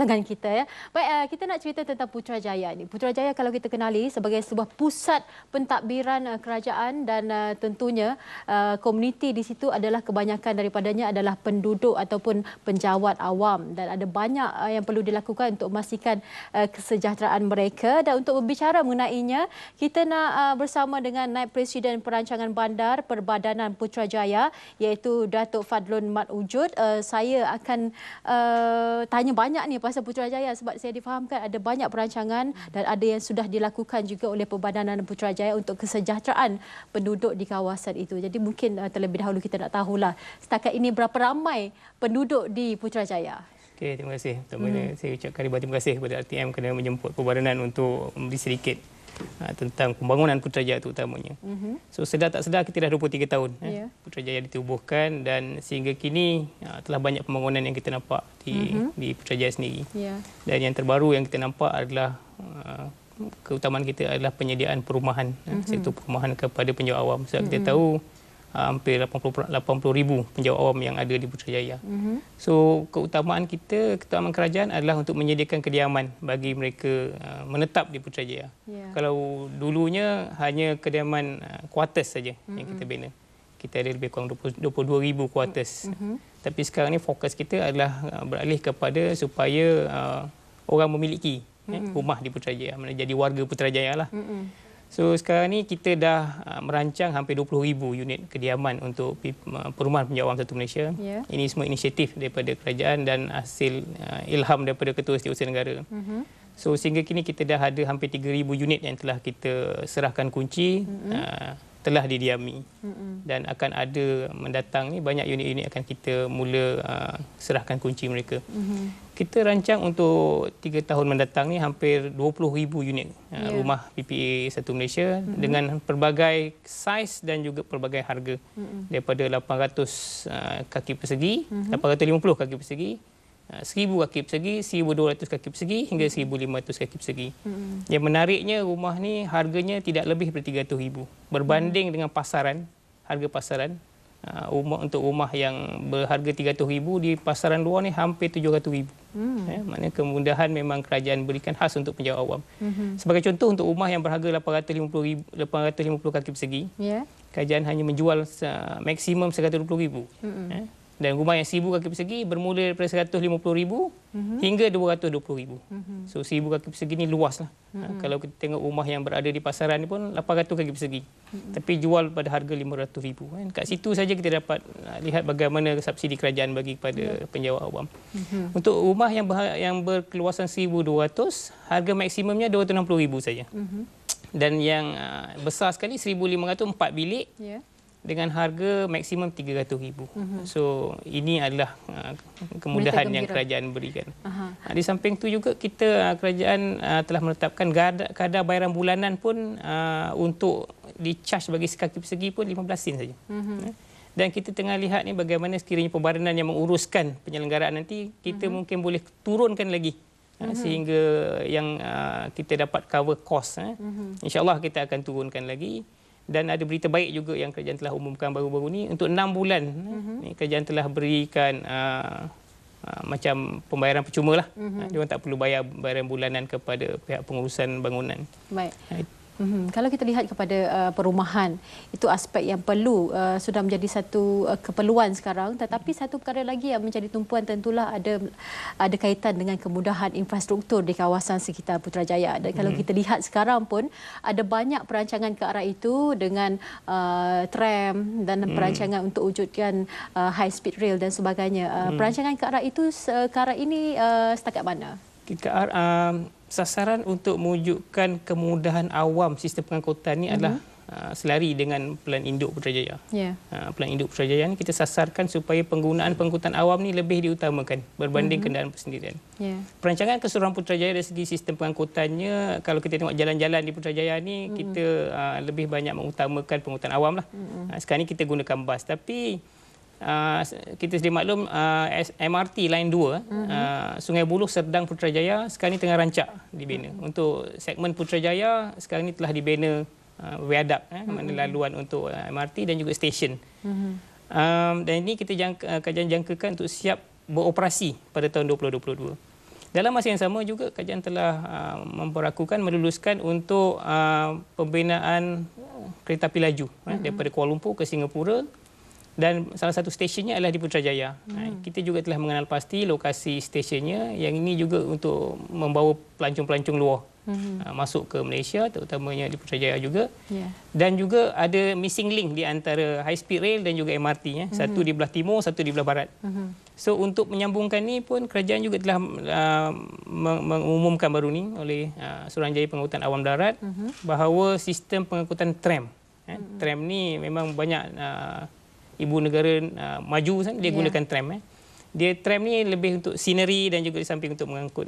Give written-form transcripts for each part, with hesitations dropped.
perbincangan kita ya. Baik, kita nak cerita tentang Putrajaya ni. Putrajaya kalau kita kenali sebagai sebuah pusat pentadbiran kerajaan dan tentunya komuniti di situ adalah kebanyakan daripadanya adalah penduduk ataupun penjawat awam dan ada banyak yang perlu dilakukan untuk memastikan kesejahteraan mereka. Dan untuk berbicara mengenainya, kita nak bersama dengan Naib Presiden Perancangan Bandar Perbadanan Putrajaya iaitu Datuk Fadlun Mat Wujud. Saya akan tanya banyak ni pasal Putrajaya sebab saya difahamkan ada banyak perancangan dan ada yang sudah dilakukan juga oleh Perbadanan Putrajaya untuk kesejahteraan penduduk di kawasan itu. Jadi mungkin terlebih dahulu kita nak tahulah setakat ini berapa ramai penduduk di Putrajaya. Okey, terima kasih. Pertama saya ucapkan ribuan terima kasih kepada RTM kerana menjemput Perbadanan untuk memberi sedikit tentang pembangunan Putrajaya terutamanya. So sedar tak sedar kita dah 23 tahun Putrajaya ditubuhkan dan sehingga kini telah banyak pembangunan yang kita nampak di Putrajaya sendiri. Dan yang terbaru yang kita nampak adalah keutamaan kita adalah penyediaan perumahan, sektor perumahan kepada penjawat awam. Sebab kita tahu hampir 80,000 penjawat awam yang ada di Putrajaya. So keutamaan kita, keutamaan kerajaan adalah untuk menyediakan kediaman bagi mereka menetap di Putrajaya. Kalau dulunya hanya kediaman kuartus saja yang kita bina. Kita ada lebih kurang 22,000 kuartus. Tapi sekarang ni fokus kita adalah beralih kepada supaya orang memiliki rumah di Putrajaya, menjadi warga Putrajaya lah. So sekarang ni kita dah merancang hampir 20,000 unit kediaman untuk perumahan penjawat awam satu Malaysia. Ini semua inisiatif daripada kerajaan dan hasil ilham daripada Ketua Setiausaha Negara. So sehingga kini kita dah ada hampir 3,000 unit yang telah kita serahkan kunci, telah didiami. Dan akan ada mendatang ni banyak unit-unit akan kita mula serahkan kunci mereka. Kita rancang untuk 3 tahun mendatang ni hampir 20,000 unit rumah PPA satu Malaysia dengan pelbagai saiz dan juga pelbagai harga. Daripada 800 kaki persegi, 850 kaki persegi, 1,000 kaki persegi, 1,200 kaki persegi hingga 1,500 kaki persegi. Yang menariknya rumah ni harganya tidak lebih daripada 300,000 berbanding dengan pasaran, harga pasaran. Untuk rumah yang berharga 300,000 di pasaran luar ni hampir 700,000. Maknanya kemudahan memang kerajaan berikan khas untuk penjawat awam. Sebagai contoh, untuk rumah yang berharga 850 kaki persegi, kerajaan hanya menjual maksimum 120,000. Dan rumah yang 1,000 kaki persegi bermula daripada 150,000 hingga 220,000. So 1,000 kaki persegi ni luas lah. Kalau kita tengok rumah yang berada di pasaran ni pun 800 kaki persegi. Tapi jual pada harga 500,000. Kat situ saja kita dapat lihat bagaimana subsidi kerajaan bagi kepada penjawat awam. Untuk rumah yang berkeluasan 1,200, harga maksimumnya 260,000 saja. Dan yang besar sekali 1,500, 4 bilik. Dengan harga maksimum 300,000. So ini adalah kemudahan yang kerajaan berikan. Di samping itu juga kita kerajaan telah menetapkan kadar bayaran bulanan pun untuk di-charge bagi sekaki persegi pun 15 sen saja. Dan kita tengah lihat ni bagaimana sekiranya Perbadanan yang menguruskan penyelenggaraan nanti, kita mungkin boleh turunkan lagi sehingga yang kita dapat cover cost. InsyaAllah kita akan turunkan lagi. Dan ada berita baik juga yang kerajaan telah umumkan baru-baru ni, untuk 6 bulan kerajaan telah berikan macam pembayaran percuma lah. Dia orang tak perlu bayar bayaran bulanan kepada pihak pengurusan bangunan. Baik. Kalau kita lihat kepada perumahan, itu aspek yang perlu sudah menjadi satu keperluan sekarang. Tetapi satu perkara lagi yang menjadi tumpuan tentulah ada kaitan dengan kemudahan infrastruktur di kawasan sekitar Putrajaya. Dan kalau kita lihat sekarang pun ada banyak perancangan ke arah itu dengan tram dan perancangan untuk wujudkan high speed rail dan sebagainya. Perancangan ke arah itu sekarang ini setakat mana? Sasaran untuk mewujudkan kemudahan awam sistem pengangkutan ini adalah selari dengan Pelan Induk Putrajaya. Pelan Induk Putrajaya ni kita sasarkan supaya penggunaan pengangkutan awam ni lebih diutamakan berbanding kenderaan persendirian. Perancangan keseluruhan Putrajaya dari segi sistem pengangkutannya, kalau kita tengok jalan-jalan di Putrajaya ni, kita lebih banyak mengutamakan pengangkutan awam lah. Sekarang ni kita gunakan bas, tapi kita sedia maklum MRT Line 2 Sungai Buloh Serdang Putrajaya sekarang ini tengah rancak dibina. Untuk segmen Putrajaya sekarang ini telah dibina viaduct, mana laluan untuk MRT dan juga stesen. Dan ini kita kerajaan jangkakan untuk siap beroperasi pada tahun 2022. Dalam masa yang sama juga kerajaan telah meluluskan untuk pembinaan kereta api laju daripada Kuala Lumpur ke Singapura, dan salah satu stesyennya adalah di Putrajaya. Kita juga telah mengenal pasti lokasi stesyennya, yang ini juga untuk membawa pelancong-pelancong luar masuk ke Malaysia, terutamanya di Putrajaya juga. Dan juga ada missing link di antara high speed rail dan juga MRT. Satu di belah timur, satu di belah barat. So untuk menyambungkan ni pun kerajaan juga telah mengumumkan baru ni oleh Suruhanjaya Pengangkutan Awam Darat bahawa sistem pengangkutan tram. Tram ni memang banyak ibu negara maju dia gunakan tram. Dia tram ni lebih untuk scenery dan juga di samping untuk mengangkut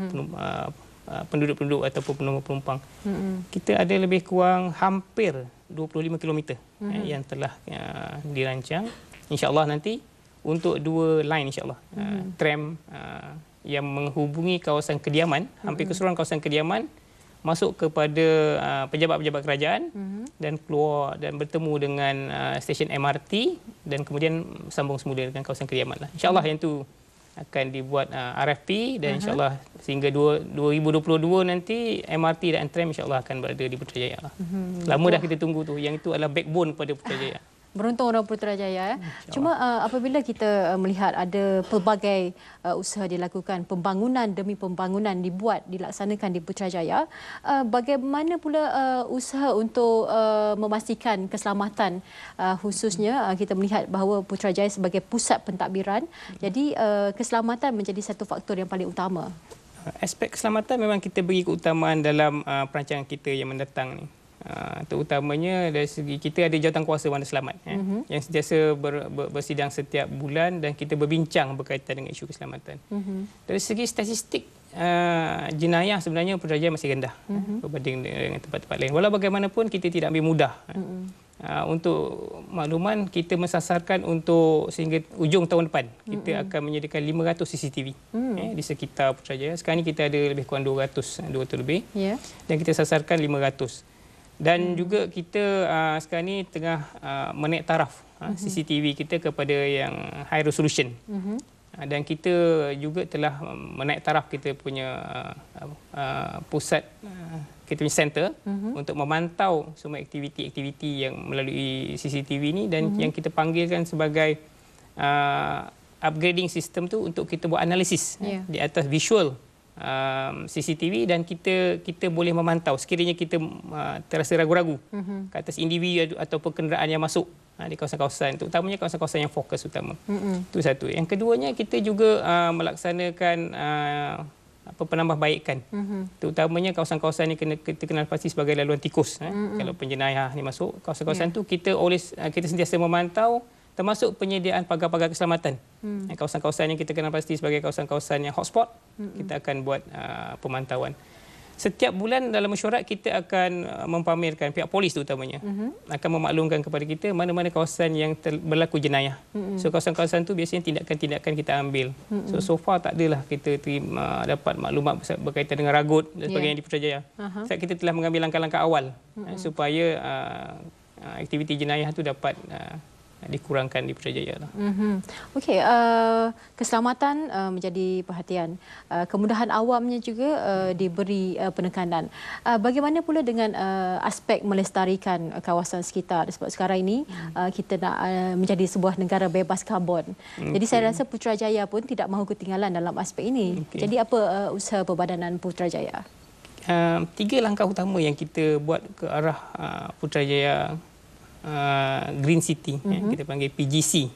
penduduk-penduduk ataupun penumpang. Kita ada lebih kurang hampir 25 km yang telah dirancang. InsyaAllah nanti untuk 2 line insyaAllah. Tram yang menghubungi kawasan kediaman, hampir keseluruhan kawasan kediaman, masuk kepada pejabat-pejabat kerajaan dan keluar dan bertemu dengan stesen MRT dan kemudian sambung semula dengan kawasan kediaman. InsyaAllah yang tu akan dibuat RFP dan insyaAllah sehingga 2022 nanti MRT dan tram insyaAllah akan berada di Putrajaya. Lama dah kita tunggu tu. Yang itu adalah backbone pada Putrajaya. Beruntung orang Putrajaya. Cuma apabila kita melihat ada pelbagai usaha dilakukan, pembangunan demi pembangunan dilaksanakan di Putrajaya, bagaimana pula usaha untuk memastikan keselamatan, khususnya kita melihat bahawa Putrajaya sebagai pusat pentadbiran, jadi keselamatan menjadi satu faktor yang paling utama. Aspek keselamatan memang kita beri keutamaan dalam perancangan kita yang mendatang ni. Terutamanya dari segi kita ada Jawatankuasa Wanda Selamat yang sentiasa bersidang setiap bulan dan kita berbincang berkaitan dengan isu keselamatan. Dari segi statistik jenayah sebenarnya Putrajaya masih rendah berbanding dengan tempat-tempat lain. Walau bagaimanapun kita tidak ambil mudah. Untuk makluman, kita mensasarkan untuk sehingga ujung tahun depan kita akan menyediakan 500 CCTV di sekitar Putrajaya. Sekarang ni kita ada lebih kurang 200 lebih dan kita sasarkan 500. Dan juga kita sekarang ni tengah menaik taraf CCTV kita kepada yang high resolution. Dan kita juga telah menaik taraf kita punya pusat, kita punya center untuk memantau semua aktiviti-aktiviti yang melalui CCTV ni dan yang kita panggilkan sebagai upgrading sistem tu untuk kita buat analisis di atas visual CCTV dan kita boleh memantau sekiranya kita terasa ragu-ragu ke atas individu ataupun kenderaan yang masuk di kawasan-kawasan, terutamanya kawasan-kawasan yang fokus utama. Itu satu. Yang keduanya, kita juga melaksanakan penambahbaikan. Terutamanya kawasan-kawasan yang kita kenal pasti sebagai laluan tikus. Kalau penjenayah ni masuk kawasan-kawasan tu, kita sentiasa memantau, termasuk penyediaan pagar-pagar keselamatan. Kawasan-kawasan yang kita kenal pasti sebagai kawasan-kawasan yang hotspot, kita akan buat pemantauan. Setiap bulan dalam mesyuarat kita akan mempamerkan, pihak polis terutamanya, akan memaklumkan kepada kita mana-mana kawasan yang berlaku jenayah. So kawasan-kawasan tu biasanya tindakan-tindakan kita ambil. So far tak adalah kita dapat maklumat berkaitan dengan ragut dan sebagainya di Putrajaya. Sebab kita telah mengambil langkah-langkah awal supaya aktiviti jenayah tu dapat dikurangkan di Putrajaya. Okey, keselamatan menjadi perhatian. Kemudahan awamnya juga diberi penekanan. Bagaimana pula dengan aspek melestarikan kawasan sekitar? Sebab sekarang ini kita nak menjadi sebuah negara bebas karbon. Jadi saya rasa Putrajaya pun tidak mahu ketinggalan dalam aspek ini. Jadi apa usaha Perbadanan Putrajaya? 3 langkah utama yang kita buat ke arah Putrajaya Green City, kita panggil PGC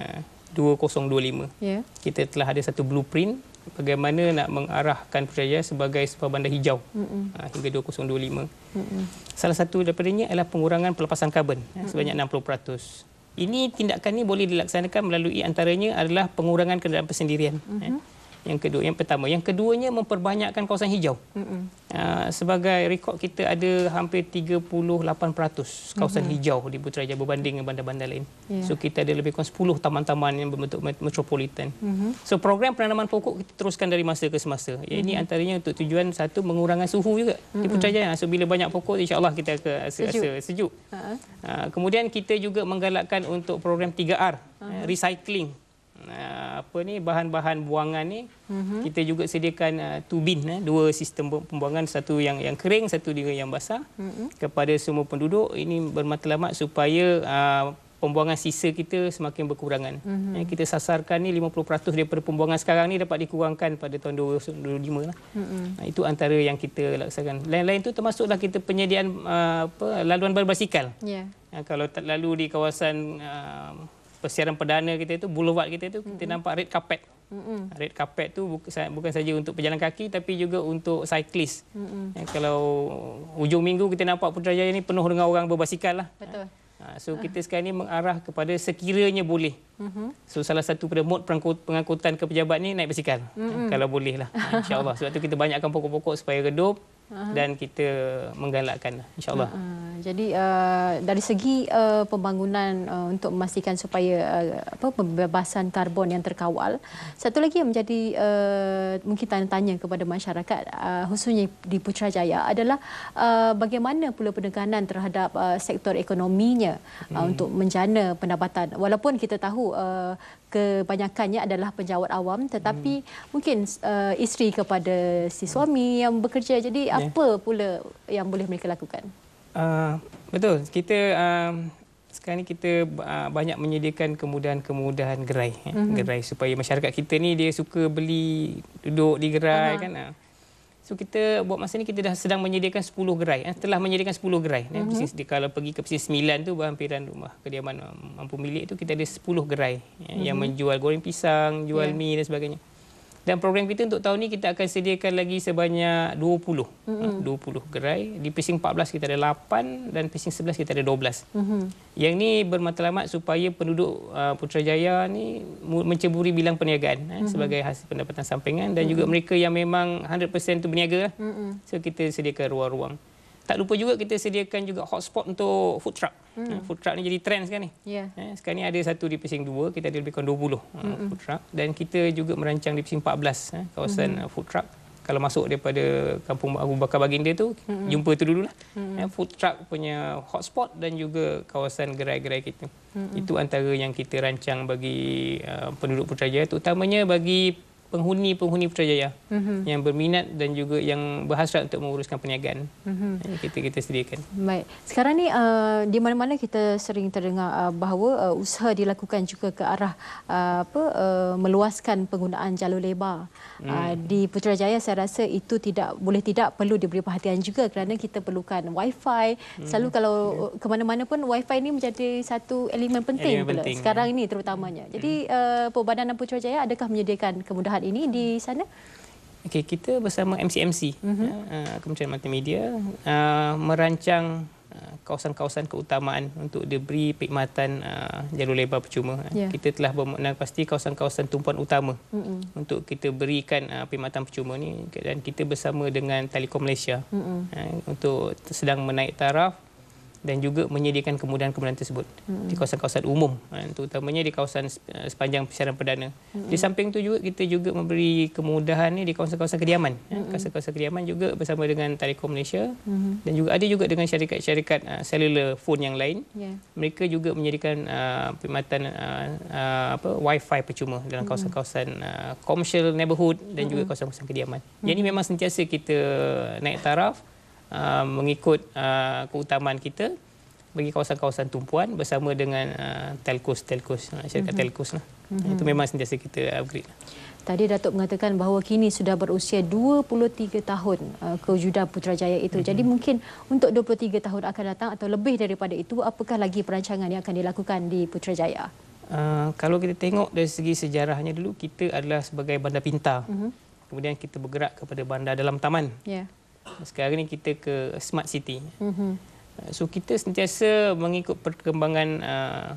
2025. Kita telah ada satu blueprint bagaimana nak mengarahkan Putrajaya sebagai sebuah bandar hijau hingga 2025. Salah satu daripadanya adalah pengurangan pelepasan karbon sebanyak 60%. Ini tindakan ni boleh dilaksanakan melalui antaranya adalah pengurangan kenderaan persendirian. Yang pertama. Yang keduanya, memperbanyakkan kawasan hijau. Sebagai rekod, kita ada hampir 38% kawasan hijau di Putrajaya berbanding dengan bandar-bandar lain. So kita ada lebih kurang 10 taman-taman yang berbentuk metropolitan. So program penanaman pokok kita teruskan dari masa ke semasa. Ini antaranya untuk tujuan satu, mengurangkan suhu juga di Putrajaya. So bila banyak pokok, insya-Allah kita akan rasa sejuk. Kemudian kita juga menggalakkan untuk program 3R, recycling. bahan-bahan buangan ni, kita juga sediakan 2 bin, 2 sistem pembuangan, satu yang kering, satu juga yang basah kepada semua penduduk. Ini bermatlamat supaya pembuangan sisa kita semakin berkurangan. Kita sasarkan ni 50% daripada pembuangan sekarang ni dapat dikurangkan pada tahun 2025 lah. Itu antara yang kita laksanakan. Lain-lain tu termasuklah kita penyediaan laluan berbasikal. Yeah. Kalau lalu di kawasan persiaran perdana kita itu, boulevard kita itu, kita nampak red carpet. Red carpet tu bukan saja untuk pejalan kaki tapi juga untuk cyclist. Kalau hujung minggu kita nampak Putrajaya ni penuh dengan orang berbasikal lah. Betul. So kita sekarang ni mengarah kepada sekiranya boleh. So salah satu pada mod pengangkutan ke pejabat ni naik basikal. Kalau boleh lah. InsyaAllah. Sebab tu kita banyakkan pokok-pokok supaya redup dan kita menggalakkan, insyaAllah. Jadi dari segi pembangunan untuk memastikan supaya pembebasan karbon yang terkawal, satu lagi yang menjadi mungkin tanya-tanya kepada masyarakat khususnya di Putrajaya adalah bagaimana pula penekanan terhadap sektor ekonominya untuk menjana pendapatan. Walaupun kita tahu kebanyakannya adalah penjawat awam, tetapi mungkin isteri kepada si suami yang bekerja. Jadi apa pula yang boleh mereka lakukan? Betul. Kita sekarang ni kita banyak menyediakan kemudahan-kemudahan gerai, gerai supaya masyarakat kita ni dia suka beli, duduk di gerai kan. So kita buat masa ni kita dah sedang menyediakan 10 gerai. Telah menyediakan 10 gerai. Kalau pergi ke Pesisir 9 tu, berhampiran rumah kediaman mampu milik tu, kita ada 10 gerai yang menjual goreng pisang, jual mi dan sebagainya. Dan program kita untuk tahun ni kita akan sediakan lagi sebanyak 20 gerai. Di Precinct 14 kita ada 8 dan Precinct 11 kita ada 12. Yang ni bermatlamat supaya penduduk Putrajaya ni menceburi bilang perniagaan sebagai hasil pendapatan sampingan, dan juga mereka yang memang 100% tu berniaga. So kita sediakan ruang-ruang. Tak lupa juga kita sediakan juga hotspot untuk food truck. Food truck ni jadi trend sekarang ni. Sekarang ni ada satu di Precinct 2, kita ada lebih kurang 20 food truck. Dan kita juga merancang di Precinct 14 kawasan food truck. Kalau masuk daripada Kampung Abu Bakar Baginda tu, jumpa tu dululah. Food truck punya hotspot dan juga kawasan gerai-gerai kita. Itu antara yang kita rancang bagi penduduk Putrajaya, terutamanya bagi penghuni Putrajaya yang berminat dan juga yang berhasrat untuk menguruskan perniagaan. Kita sediakan. Baik. Sekarang ni di mana-mana kita sering terdengar bahawa usaha dilakukan juga ke arah meluaskan penggunaan jalur lebar. Di Putrajaya saya rasa itu boleh tidak perlu diberi perhatian juga kerana kita perlukan wifi. Selalu kalau ke mana-mana pun wifi ini menjadi satu elemen penting pula. Sekarang ini terutamanya. Jadi Perbadanan Putrajaya adakah menyediakan kemudahan ini di sana? Okey, kita bersama MCMC, Kementerian Multimedia, merancang kawasan-kawasan keutamaan untuk diberi perkhidmatan jalur lebar percuma. Kita telah bermakna pasti kawasan-kawasan tumpuan utama untuk kita berikan perkhidmatan percuma ni, dan kita bersama dengan Telekom Malaysia untuk sedang menaik taraf dan juga menyediakan kemudahan-kemudahan tersebut di kawasan-kawasan umum, terutamanya di kawasan sepanjang persiaran perdana. Di samping itu juga kita juga memberi kemudahan ni di kawasan-kawasan kediaman. Kawasan-kawasan kediaman juga bersama dengan Telekom Malaysia dan juga ada juga dengan syarikat-syarikat cellular phone yang lain. Mereka juga menyediakan perkhidmatan wifi percuma dalam kawasan-kawasan commercial neighborhood dan juga kawasan-kawasan kediaman. Jadi memang sentiasa kita naik taraf mengikut keutamaan kita bagi kawasan-kawasan tumpuan bersama dengan telcos, syarikat telcos lah. Itu memang sentiasa kita upgrade. Tadi Datuk mengatakan bahawa kini sudah berusia 23 tahun kewujudan Putrajaya itu. Jadi mungkin untuk 23 tahun akan datang atau lebih daripada itu, apakah lagi perancangan yang akan dilakukan di Putrajaya? Kalau kita tengok dari segi sejarahnya dulu, kita adalah sebagai bandar pintar. Kemudian kita bergerak kepada bandar dalam taman. Sekarang ni kita ke smart city. So kita sentiasa mengikut perkembangan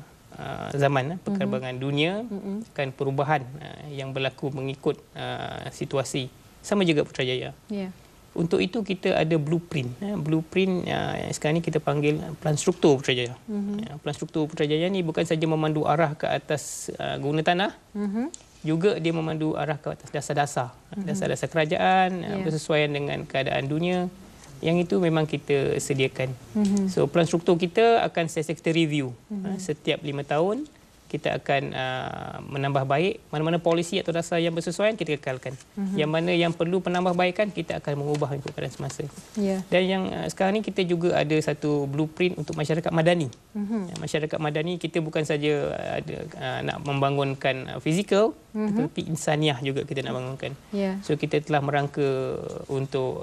zaman, perkembangan dunia, kan perubahan yang berlaku mengikut situasi. Sama juga Putrajaya. Untuk itu kita ada blueprint. Blueprint sekarang ni kita panggil plan struktur Putrajaya. Plan struktur Putrajaya ni bukan saja memandu arah ke atas guna tanah, juga dia memandu arah ke atas dasar-dasar. Dasar-dasar kerajaan, bersesuaian dengan keadaan dunia. Yang itu memang kita sediakan. So plan struktur kita akan kita review setiap 5 tahun kita akan menambah baik. Mana-mana polisi atau dasar yang bersesuaian kita kekalkan. Yang mana yang perlu penambahbaikan kita akan mengubah ikut keadaan semasa. Dan yang sekarang ni kita juga ada satu blueprint untuk masyarakat madani. Masyarakat madani kita bukan saja nak membangunkan fizikal, tetapi insaniah juga kita nak bangunkan. So kita telah merangka untuk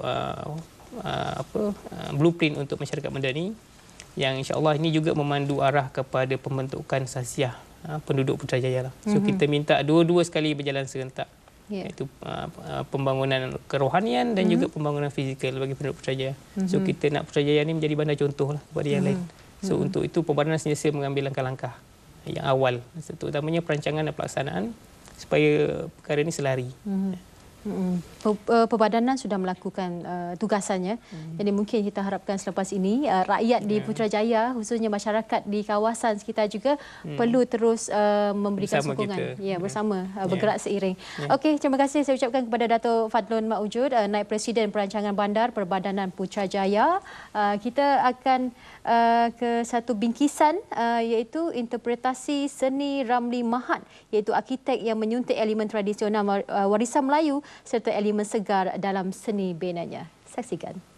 blueprint untuk masyarakat madani yang insya-Allah ini juga memandu arah kepada pembentukan sasiah penduduk Putrajaya lah. So kita minta dua-dua sekali berjalan serentak. Iaitu pembangunan kerohanian dan juga pembangunan fizikal bagi penduduk Putrajaya. So kita nak Putrajaya ni menjadi bandar contoh lah kepada yang lain. So untuk itu Pembadanan sentiasa mengambil langkah-langkah yang awal, terutamanya perancangan dan pelaksanaan supaya perkara ini selari. Pembadanan sudah melakukan tugasannya. Jadi mungkin kita harapkan selepas ini rakyat di Putrajaya, khususnya masyarakat di kawasan sekitar juga perlu terus memberikan bersama sokongan. kita. Bersama bergerak seiring. Okey, terima kasih saya ucapkan kepada Dato' Fadlun Mak Wujud, Naib Presiden Perancangan Bandar Perbadanan Putrajaya. Kita akan ke satu bingkisan iaitu interpretasi seni Ramli Mahat, iaitu arkitek yang menyuntik elemen tradisional warisan Melayu serta elemen segar dalam seni benanya. Saksikan.